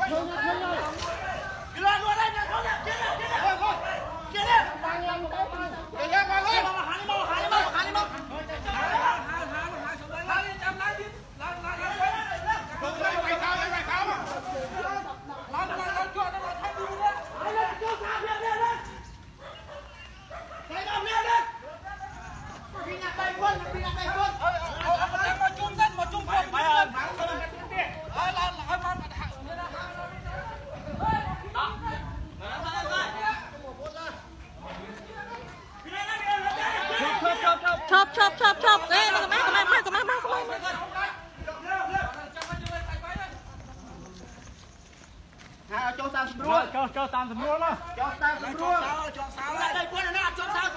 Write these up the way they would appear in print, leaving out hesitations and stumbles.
chop ê come on cho sao sầm luôn cho sao sầm luôn đó cho sao sầm luôn cho sao đây quân này cho sao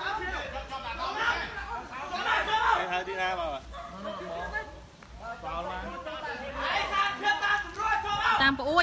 hai đi ra mà tam bụi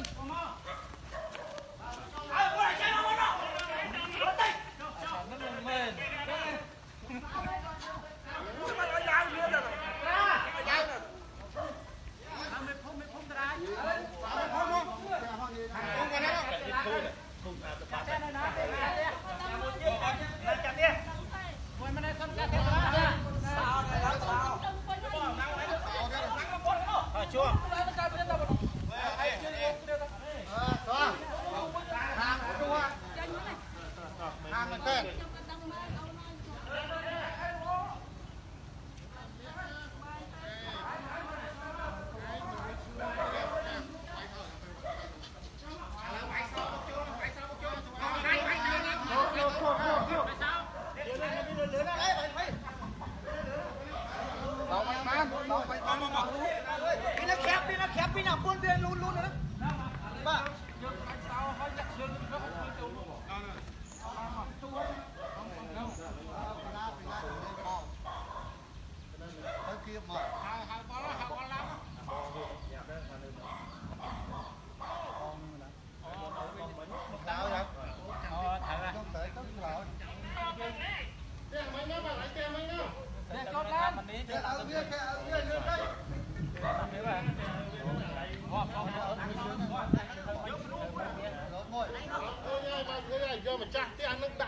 vô mà chắc cái ăn nước